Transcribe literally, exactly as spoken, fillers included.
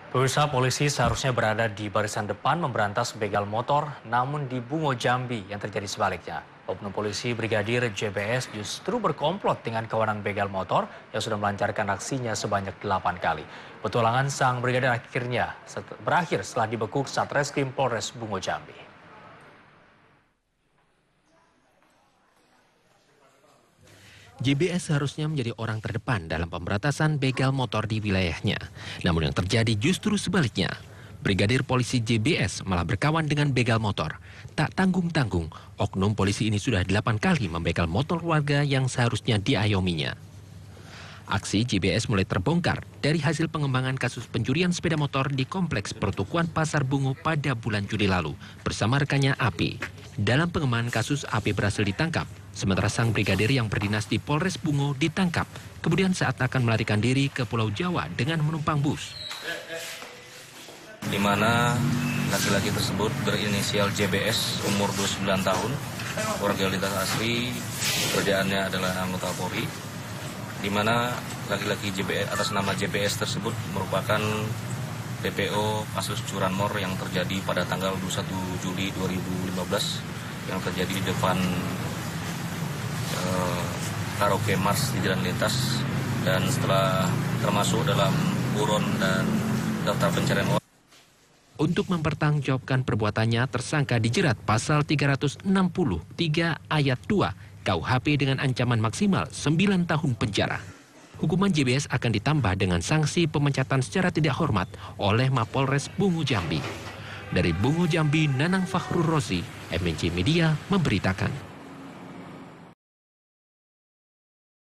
Pemirsa, polisi seharusnya berada di barisan depan memberantas begal motor, namun di Bungo Jambi yang terjadi sebaliknya. Oknum polisi Brigadir J B S justru berkomplot dengan kawanan begal motor yang sudah melancarkan aksinya sebanyak delapan kali. Petualangan sang brigadir akhirnya berakhir setelah dibekuk Satreskrim Polres Bungo Jambi. J B S seharusnya menjadi orang terdepan dalam pemberantasan begal motor di wilayahnya. Namun yang terjadi justru sebaliknya. Brigadir Polisi J B S malah berkawan dengan begal motor. Tak tanggung-tanggung, oknum polisi ini sudah delapan kali membegal motor warga yang seharusnya diayominya. Aksi J B S mulai terbongkar dari hasil pengembangan kasus pencurian sepeda motor di Kompleks Pertukuan Pasar Bungo pada bulan Juli lalu bersama rekannya A P. Dalam pengembangan kasus, A P berhasil ditangkap, sementara sang brigadir yang berdinas di Polres Bungo ditangkap. Kemudian saat akan melarikan diri ke Pulau Jawa dengan menumpang bus. Di mana laki-laki tersebut berinisial J B S, umur dua puluh sembilan tahun, warga lintas asli, pekerjaannya adalah anggota Polri, di mana laki-laki J B S atas nama J B S tersebut merupakan P P O kasus curanmor yang terjadi pada tanggal dua puluh satu Juli dua ribu lima belas yang terjadi di depan eh, karaoke Mars di Jalan Lintas, dan setelah termasuk dalam buron dan daftar pencarian orang. Untuk mempertanggungjawabkan perbuatannya, tersangka dijerat pasal tiga ratus enam puluh tiga ayat dua K U H P dengan ancaman maksimal sembilan tahun penjara. Hukuman J B S akan ditambah dengan sanksi pemecatan secara tidak hormat oleh Mapolres Bungo Jambi. Dari Bungo Jambi, Nanang Fakhrur Rozi, M N C Media memberitakan.